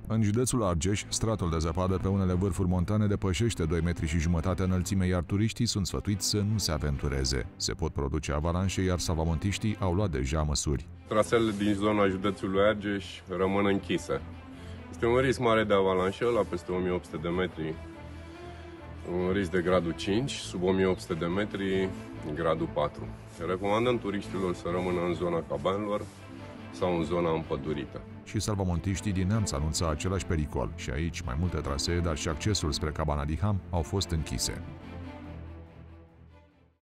În județul Argeș, stratul de zăpadă pe unele vârfuri montane depășește 2,5 metri înălțime, iar turiștii sunt sfătuiți să nu se aventureze. Se pot produce avalanșe, iar salvamontiștii au luat deja măsuri. Traseele din zona județului Argeș rămân închise. Este un risc mare de avalanșă la peste 1800 de metri, un risc de gradul 5, sub 1800 de metri, gradul 4. Recomandăm turiștilor să rămână în zona cabanelor sau în zona împădurită. Și salvamontiștii din Neamț anunță același pericol și aici mai multe trasee, dar și accesul spre cabana Diham au fost închise.